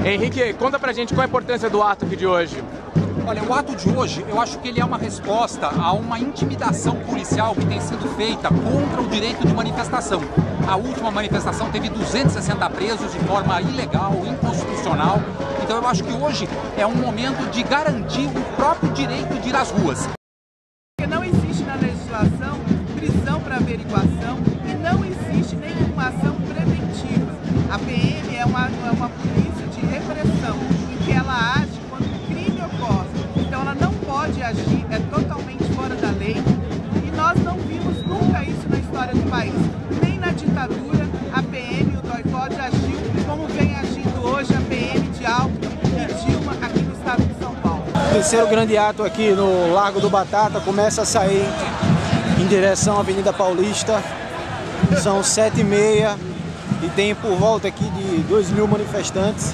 Henrique, conta pra gente qual a importância do ato aqui de hoje. Olha, o ato de hoje, eu acho que ele é uma resposta a uma intimidação policial que tem sido feita contra o direito de manifestação. A última manifestação teve 260 presos de forma ilegal, inconstitucional. Então eu acho que hoje é um momento de garantir o próprio direito de ir às ruas. Não existe na legislação prisão para averiguação e não existe nenhuma ação preventiva. A PM é uma polícia de repressão, em que ela age quando o crime ocorre. Então ela não pode agir, é totalmente fora da lei. E nós não vimos nunca isso na história do país. Nem na ditadura a PM, o doicode, agiu como vem agindo hoje a PM de Alckmin e Dilma aqui no estado de São Paulo. O terceiro grande ato aqui no Largo do Batata começa a sair em direção à Avenida Paulista. São 7h30 e tem por volta aqui de 2.000 manifestantes.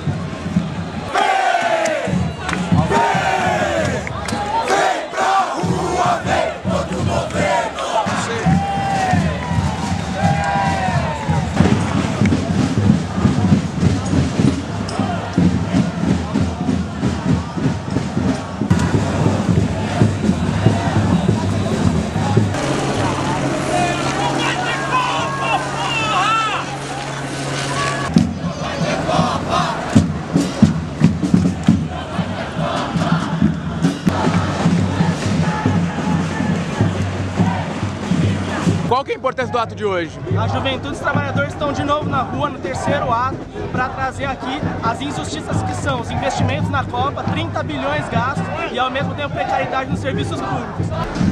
Qual que é a importância do ato de hoje? A juventude e os trabalhadores estão de novo na rua no terceiro ato para trazer aqui as injustiças que são os investimentos na Copa, 30 bilhões gastos e ao mesmo tempo precariedade nos serviços públicos.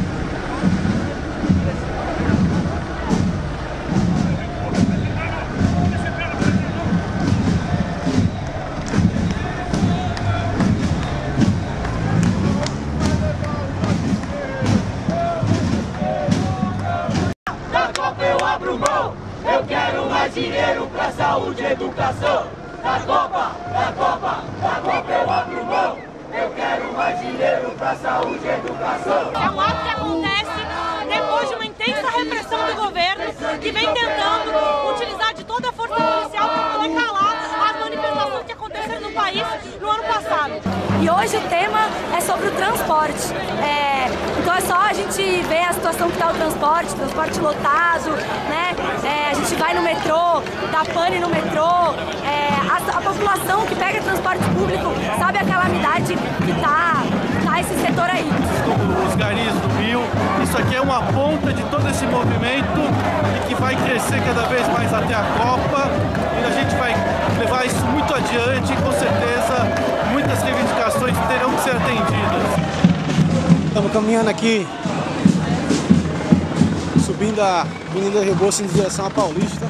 Eu quero mais dinheiro pra saúde e educação. Da Copa eu abro mão. Eu quero mais dinheiro pra saúde e educação. É um ato que acontece depois de uma intensa repressão do governo que vem tentando utilizar de toda a força policial para poder calar as manifestações que aconteceram no país no ano passado. E hoje o tema é sobre o transporte. Então é só a gente ver a situação que está o transporte lotado, né? A gente vai no metrô, dá pane no metrô, a população que pega transporte público sabe a calamidade que tá esse setor aí. Os garis do Rio, isso aqui é uma ponta de todo esse movimento e que vai crescer cada vez mais até a Copa e a gente vai levar isso muito adiante e com certeza muitas reivindicações terão que ser atendidas. Estamos caminhando aqui, subindo a Avenida Rebouças em direção à Paulista.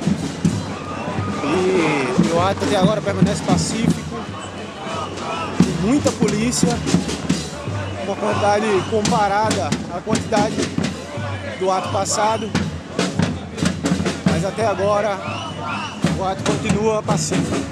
E o ato até agora permanece pacífico, com muita polícia, uma quantidade comparada à quantidade do ato passado, mas até agora o ato continua pacífico.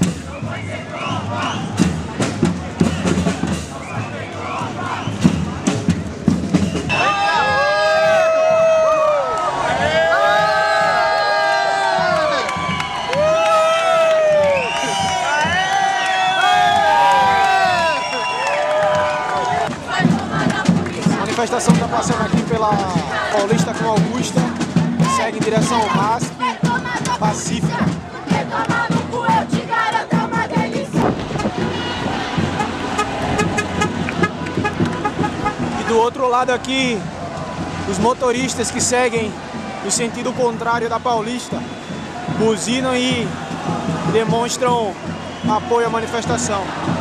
A manifestação está passando aqui pela Paulista com Augusta, segue em direção ao MASP, pacífica. E do outro lado aqui, os motoristas que seguem no sentido contrário da Paulista buzinam e demonstram apoio à manifestação.